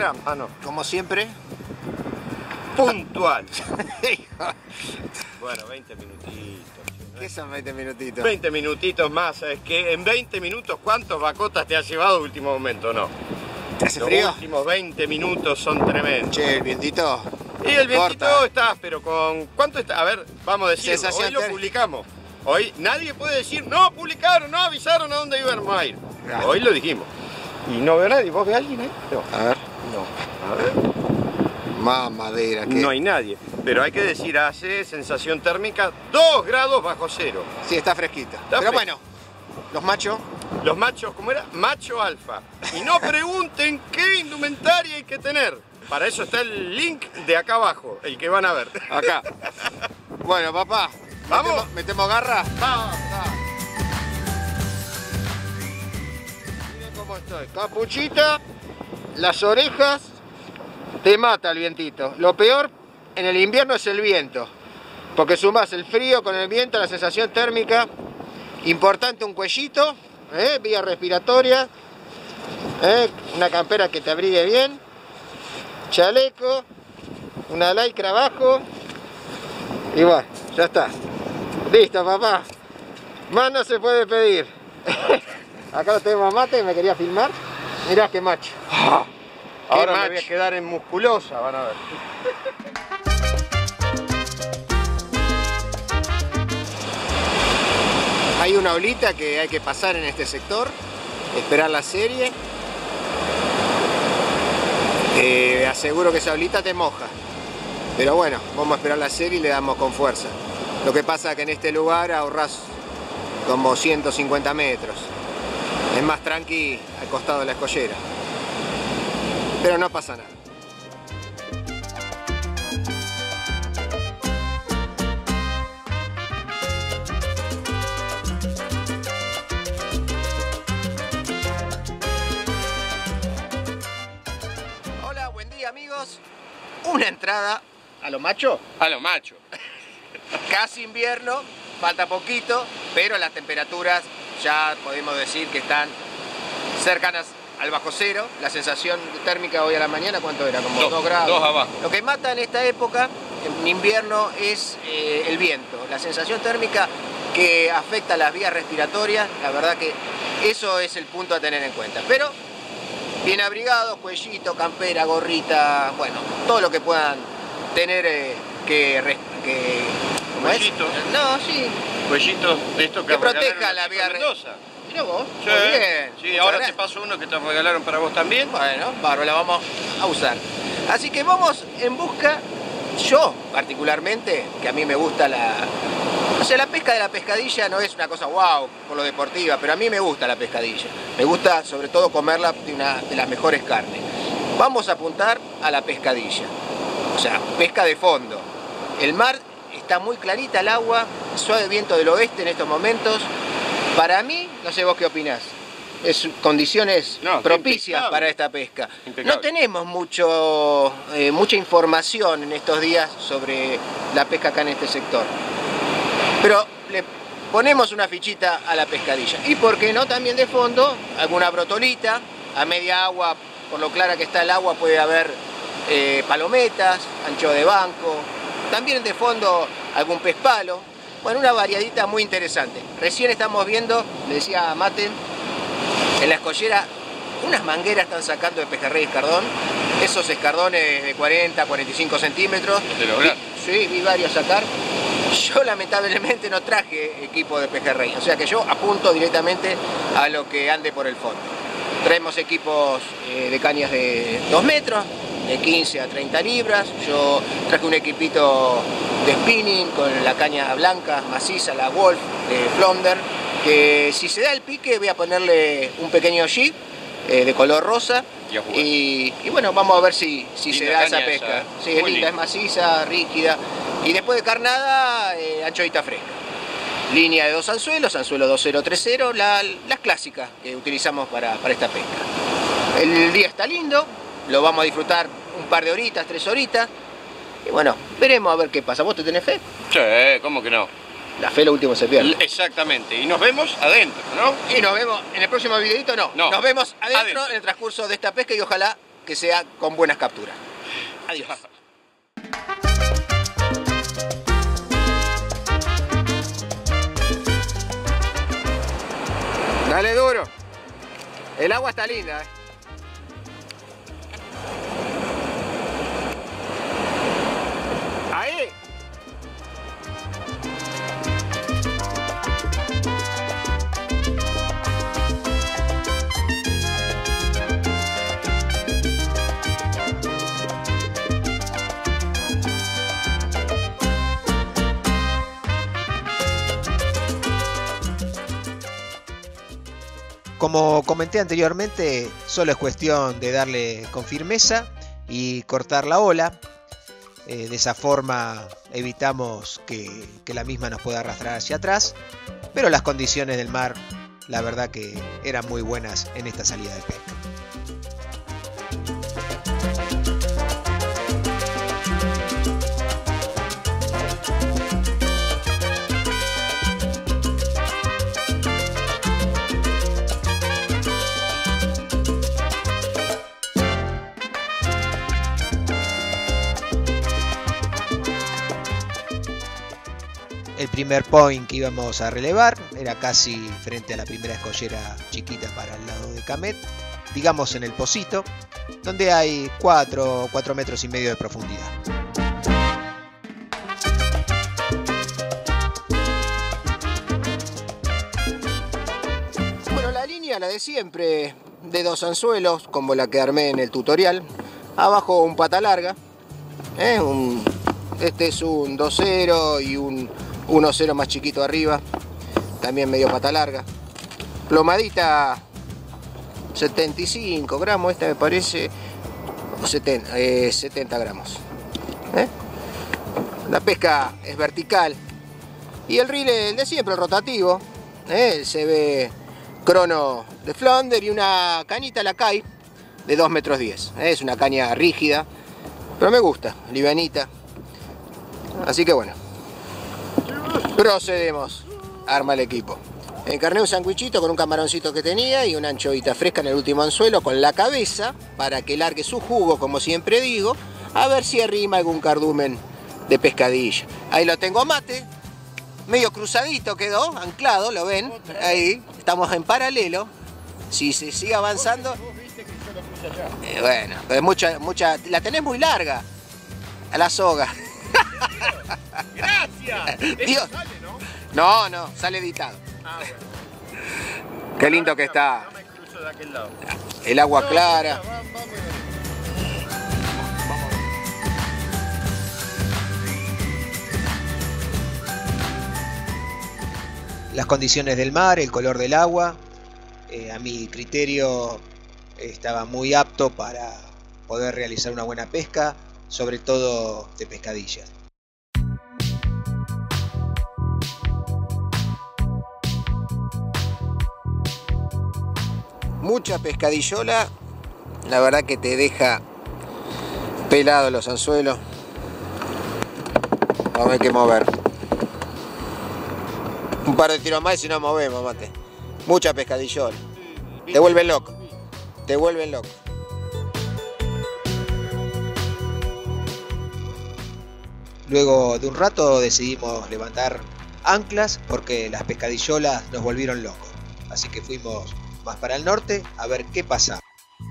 hora? Ah, no. Como siempre. Puntual. Bueno, 20 minutitos. ¿Qué son 20 minutitos? 20 minutitos más, ¿sabes qué? En 20 minutos, ¿cuántos bacotas te has llevado de último momento? No. ¿Te hace Los frío? últimos 20 minutos son tremendos. Che, el vientito. Y el vientito corta. está, pero con... ¿Cuánto está? A ver, vamos a decir, Sensación hoy lo térmica. publicamos. Hoy nadie puede decir, no publicaron, no avisaron a dónde íbamos a ir. Ah. Hoy lo dijimos. Y no veo a nadie. ¿Vos ves a alguien ahí? No. A ver. No. A ver. Más madera que... No hay nadie. Pero hay que decir, hace sensación térmica 2 grados bajo cero. Sí, está fresquita. Está Pero fresco. bueno, los machos. Los machos, ¿cómo era? Macho alfa. Y no pregunten qué indumentaria hay que tener. Para eso está el link de acá abajo, el que van a ver. Acá. Bueno, papá. ¿Vamos? ¿Metemos garra? Vamos. Miren cómo estoy. Capuchita, las orejas, te mata el vientito. Lo peor en el invierno es el viento. Porque sumás el frío con el viento, la sensación térmica. Importante un cuellito, vía respiratoria. Una campera que te abrigue bien. Chaleco, una lycra abajo. Y bueno, ya está. Listo, papá. Más no se puede pedir. Acá lo tenemos a Mate, me quería filmar. Mirá qué macho. Ahora Qué me voy a macho. quedar en musculosa, van a ver. Hay una olita que hay que pasar en este sector. Esperar la serie. Aseguro que esa olita te moja. Pero bueno, vamos a esperar la serie y le damos con fuerza. Lo que pasa es que en este lugar ahorrás como 150 metros. Es más tranqui al costado de la escollera. Pero no pasa nada. Hola, buen día amigos. Una entrada a lo macho. A los machos. Casi invierno, falta poquito, pero las temperaturas ya podemos decir que están cercanas al bajo cero. La sensación térmica hoy a la mañana, ¿cuánto era? Como 2 grados. 2 abajo. Lo que mata en esta época, en invierno, es el viento. La sensación térmica que afecta las vías respiratorias, la verdad que eso es el punto a tener en cuenta. Pero bien abrigados, cuellito, campera, gorrita, bueno, todo lo que puedan tener ¿cómo es? Cuellito. No, sí. Cuellitos de estos que Que proteja regalaron la los vía chicos de Mendoza. Mira vos, Sí, muy bien. sí, Muchas ahora te gracias. paso uno que te regalaron para vos también. Bueno, bárbaro, la vamos a usar. Así que vamos en busca, yo particularmente, que a mí me gusta o sea, la pesca de la pescadilla no es una cosa wow por lo deportiva, pero a mí me gusta la pescadilla. Me gusta sobre todo comerla de una de las mejores carnes. Vamos a apuntar a la pescadilla, o sea, pesca de fondo. El mar está muy clarita, el agua, suave viento del oeste en estos momentos. Para mí, no sé vos qué opinás, es condiciones No, propicias impecable. para esta pesca. Impecable. No tenemos mucha información en estos días sobre la pesca acá en este sector. Pero le ponemos una fichita a la pescadilla. Y por qué no también de fondo, alguna brotolita, a media agua, por lo clara que está el agua puede haber palometas, ancho de banco, también de fondo algún pez palo. Bueno, una variadita muy interesante. Recién estamos viendo, le decía a Mate, en la escollera, unas mangueras están sacando de pejerrey y escardón. Esos escardones de 40, 45 centímetros. ¿Te lograste? Sí, vi varios sacar. Yo lamentablemente no traje equipo de pejerrey, o sea que yo apunto directamente a lo que ande por el fondo. Traemos equipos de cañas de 2 metros, de 15 a 30 libras. Yo traje un equipito de spinning con la caña blanca, maciza, la Wolf de Flonder, que si se da el pique voy a ponerle un pequeño jig de color rosa. Y bueno, vamos a ver si se da esa pesca. esa. Sí, es Muy linda, es maciza, rígida. Y después de carnada, anchovita fresca. Línea de 2 anzuelos, anzuelo 2030, las clásicas que utilizamos para esta pesca. El día está lindo, lo vamos a disfrutar un par de horitas, 3 horitas. Y bueno, veremos a ver qué pasa. ¿Vos te tenés fe? Sí, ¿cómo que no? La fe lo último se pierde. Exactamente. Y nos vemos adentro, ¿no? Y nos vemos en el próximo videito, no. No. Nos vemos adentro Adentro. en el transcurso de esta pesca y ojalá que sea con buenas capturas. Adiós. Dale duro. El agua está linda, Ahí. Como comenté anteriormente, solo es cuestión de darle con firmeza y cortar la ola. De esa forma evitamos que la misma nos pueda arrastrar hacia atrás. Pero las condiciones del mar, la verdad que eran muy buenas en esta salida de pesca. El primer point que íbamos a relevar era casi frente a la primera escollera chiquita para el lado de Camet, digamos en el pocito, donde hay 4 metros y medio de profundidad. Bueno, la línea, la de siempre, de 2 anzuelos, como la que armé en el tutorial. Abajo un pata larga, este es un 2-0 y un 1-0 más chiquito arriba, también medio pata larga. Plomadita 75 gramos, esta me parece 70 gramos. La pesca es vertical y el reel el de siempre, el rotativo. Se ve crono de Flounder y una cañita Lacay de 2,10 metros. Es una caña rígida, pero me gusta, livianita. Así que bueno, procedemos a armar el equipo. Encarné un sandwichito con un camaroncito que tenía y una anchovita fresca en el último anzuelo con la cabeza para que largue su jugo, como siempre digo, a ver si arrima algún cardumen de pescadilla. Ahí lo tengo Mate, medio cruzadito quedó, anclado, ¿lo ven? Ahí, estamos en paralelo. Si se sigue avanzando... bueno, pero mucha, la tenés muy larga a la soga. ¡Gracias! Dios. Sale, ¿no? No, sale editado. Ah, bueno. Qué lindo que está. No me cruzo de aquel lado. El agua clara. Las condiciones del mar, el color del agua, a mi criterio estaba muy apto para poder realizar una buena pesca, sobre todo de pescadillas. Mucha pescadillola, la verdad que te deja pelado los anzuelos. Vamos a ver qué mover. Un par de tiros más y si no movemos, Mate. Mucha pescadillola. Te vuelven loco. Te vuelven loco. Luego de un rato decidimos levantar anclas porque las pescadillolas nos volvieron locos. Así que fuimos más para el norte a ver qué pasaba.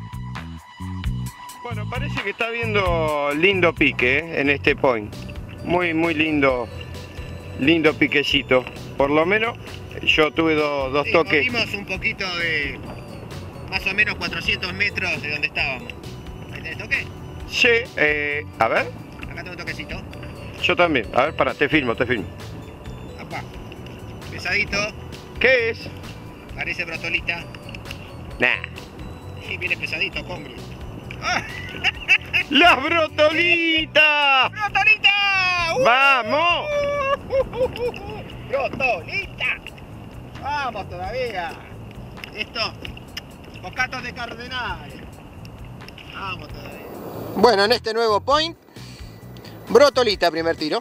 Bueno, parece que está habiendo lindo pique en este point. Muy lindo piquecito. Por lo menos yo tuve dos toques. Movimos un poquito de más o menos 400 metros de donde estábamos. ¿Ahí tenés toque? Sí, a ver. Acá tengo un toquecito. Yo también. A ver, pará, te filmo. Apá. Pesadito. ¿Qué es? Parece brotolita. Nah. Sí, viene pesadito, hombre. ¡Las brotolitas! ¡Brotolita! ¡Vamos! ¡Brotolita! ¡Vamos todavía! Esto, bocatos de cardenal. Vamos todavía. Bueno, en este nuevo point, brotolita, primer tiro.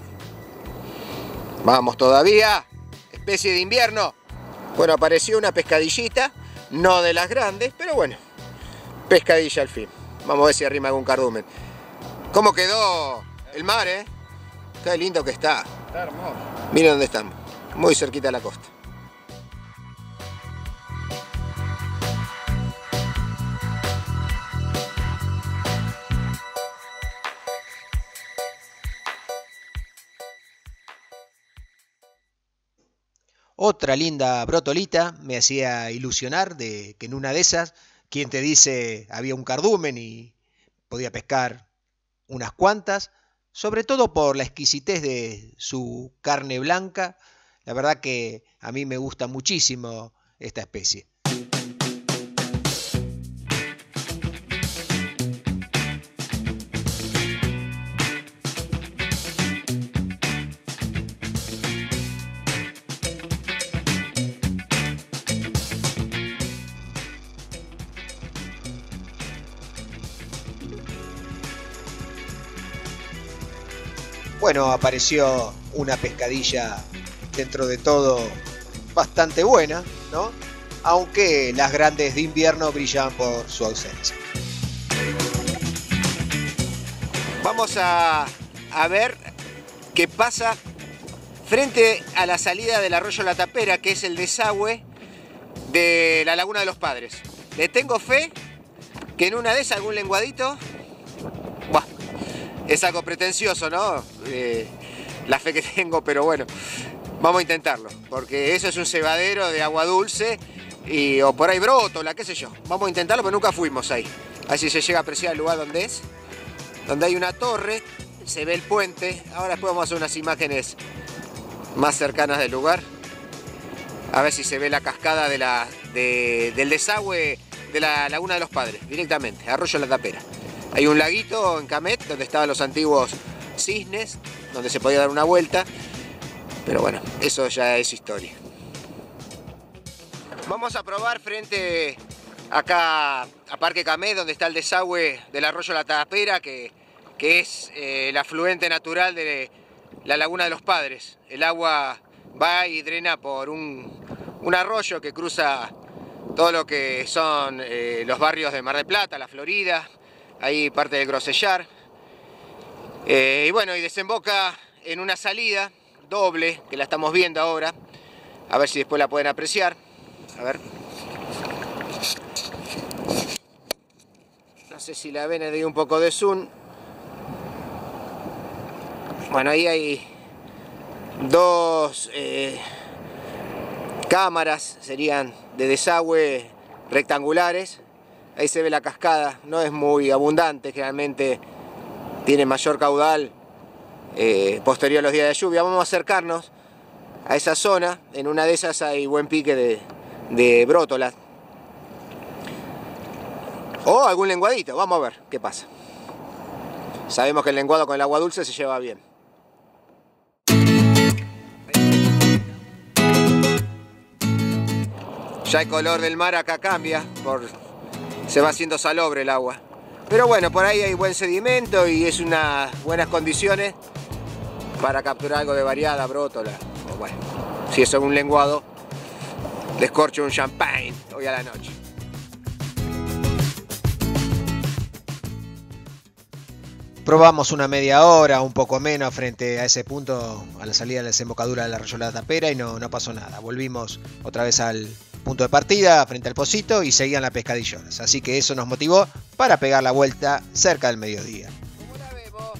Vamos todavía. Especie de invierno. Bueno, apareció una pescadillita, no de las grandes, pero bueno, pescadilla al fin. Vamos a ver si arrima algún cardumen. ¿Cómo quedó el mar, eh? Qué lindo que está. Está hermoso. Miren dónde estamos. Muy cerquita de la costa. Otra linda brotolita me hacía ilusionar de que en una de esas, quien te dice había un cardumen y podía pescar unas cuantas, sobre todo por la exquisitez de su carne blanca. La verdad que a mí me gusta muchísimo esta especie. Bueno, apareció una pescadilla dentro de todo bastante buena, ¿no? Aunque las grandes de invierno brillan por su ausencia. Vamos a ver qué pasa frente a la salida del arroyo La Tapera, que es el desagüe de la Laguna de los Padres. Le tengo fe que en una de esas algún lenguadito... Buah, es algo pretencioso, ¿no? La fe que tengo, pero bueno, vamos a intentarlo, porque eso es un cebadero de agua dulce o por ahí brótola, qué sé yo. Vamos a intentarlo, pero nunca fuimos ahí. Así se llega a apreciar el lugar donde es, donde hay una torre, se ve el puente. Ahora después vamos a hacer unas imágenes más cercanas del lugar, a ver si se ve la cascada del desagüe de la Laguna de los Padres, directamente, Arroyo La Tapera. Hay un laguito en Camet donde estaban los antiguos cisnes, donde se podía dar una vuelta, pero bueno, eso ya es historia. Vamos a probar frente acá a Parque Camet, donde está el desagüe del arroyo La Tapera, que es el afluente natural de la Laguna de los Padres. El agua va y drena por un arroyo que cruza todo lo que son los barrios de Mar del Plata, La Florida, ahí parte del Grosellar, y bueno, y desemboca en una salida doble, que la estamos viendo ahora, a ver si después la pueden apreciar. A ver, no sé si la ven, le doy un poco de zoom. Bueno, ahí hay dos cámaras, serían de desagüe rectangulares. Ahí se ve la cascada, no es muy abundante, generalmente tiene mayor caudal posterior a los días de lluvia. Vamos a acercarnos a esa zona, en una de esas hay buen pique de brótolas. O algún lenguadito, vamos a ver qué pasa. Sabemos que el lenguado con el agua dulce se lleva bien. Ya el color del mar acá cambia, se va haciendo salobre el agua. Pero bueno, por ahí hay buen sedimento y es unas buenas condiciones para capturar algo de variada, brótola. O bueno, si es un lenguado, descorcho un champagne hoy a la noche. Probamos una media hora, un poco menos, frente a ese punto, a la salida de la desembocadura del arroyo La Tapera, y no pasó nada. Volvimos otra vez al punto de partida, frente al pocito, y seguían las pescadillonas. Así que eso nos motivó para pegar la vuelta cerca del mediodía. ¿Cómo la vemos?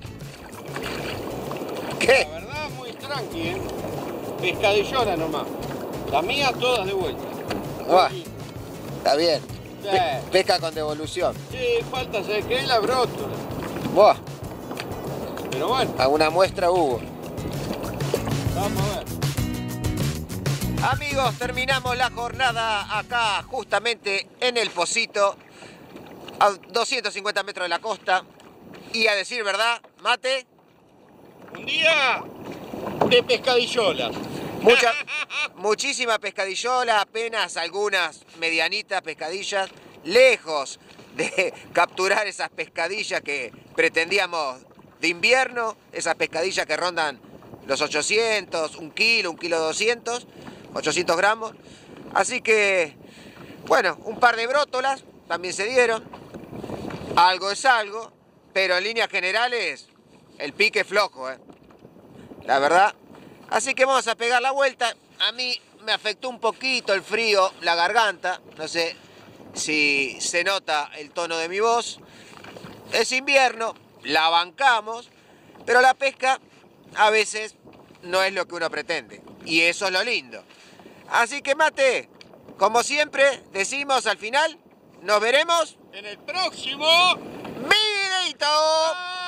¿Qué? La verdad, muy tranqui, ¿eh? Pescadillona nomás. Las mías todas de vuelta. Está bien. Sí. Pesca con devolución. Sí, falta, ¿sabes qué? La brótola. Buah, Pero bueno, alguna muestra hubo. vamos a ver. Amigos, terminamos la jornada acá justamente en el Pocito, a 250 metros de la costa. Y a decir verdad, Mate, Un día de pescadillolas. muchísima pescadillola, apenas algunas medianitas pescadillas, lejos de capturar esas pescadillas que pretendíamos de invierno, esas pescadillas que rondan los 800, un kilo 200, 800 gramos. Así que, bueno, un par de brótolas también se dieron. Algo es algo, pero en líneas generales el pique es flojo, la verdad. Así que vamos a pegar la vuelta. A mí me afectó un poquito el frío, la garganta. No sé si se nota el tono de mi voz. Es invierno, la bancamos, pero la pesca a veces no es lo que uno pretende. Y eso es lo lindo. Así que, Mate, como siempre decimos al final, nos veremos en el próximo videito.